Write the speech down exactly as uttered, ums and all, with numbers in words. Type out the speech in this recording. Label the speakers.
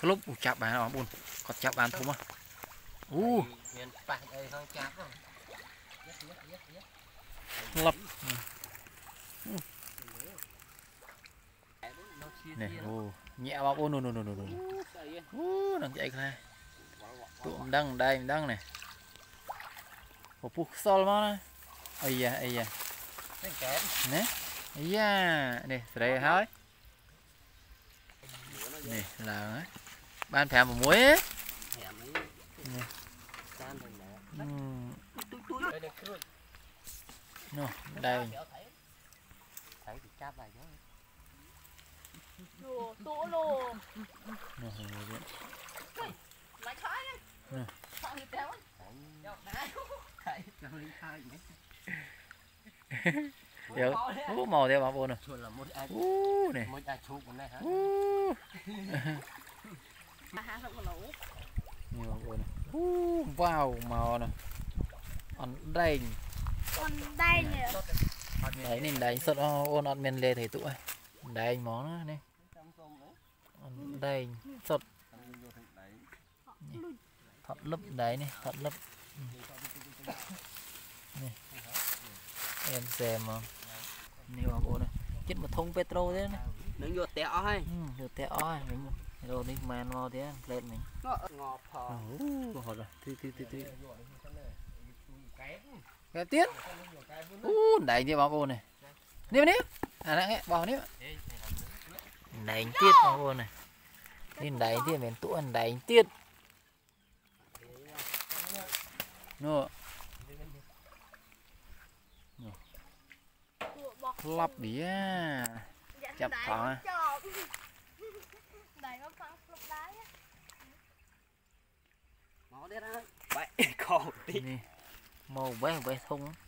Speaker 1: lúc chạp bán nó buồn còn chạp bán thôi mà u lấp này ô nhẹ vào ô nô nô nô nô nô u đang chạy này tụm đăng đây đăng này một phút sol mà ây da ây da nè ây da này đây hỏi này là ban thèm một muối ấy nó đây
Speaker 2: tổ lô
Speaker 1: Điều, ú màu theo bảo bồn này, ú này, ú, nhiều bảo bồn này, ú, wow màu này, on đành,
Speaker 2: on đành nhỉ,
Speaker 1: đấy nên đành sốt on on men lê thầy tụ ấy, đành món đó này, on đành sốt, thật lấp đấy này, thật lấp, em xem mà. Nhiều bảo bồn này, chết một thùng petro thế này,
Speaker 3: nướng vô tẹo hay,
Speaker 1: vô tẹo ấy, mình rồi đi man vào thế, lên mình,
Speaker 3: ngọt phò,
Speaker 1: ngọt rồi, tí tí tí tí, cái tiết, u đẩy đi bảo bồn này, nếp nếp, à nè, bảo nếp, đẩy tiết bảo bồn này, nên đẩy tiết mình tụ ăn đẩy tiết, nữa. Lắp bía chập thọ
Speaker 3: màu bé bé thùng